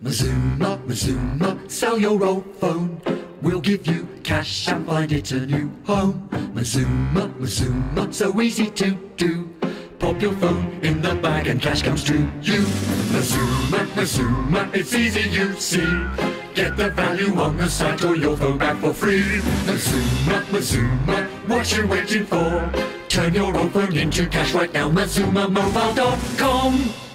Mazuma, Mazuma, sell your old phone. We'll give you cash and find it a new home. Mazuma, Mazuma, so easy to do. Pop your phone in the bag and cash comes to you. Mazuma, Mazuma, it's easy you see. Get the value on the site or your phone back for free. Mazuma, Mazuma, what you waiting for? Turn your old phone into cash right now. MazumaMobile.com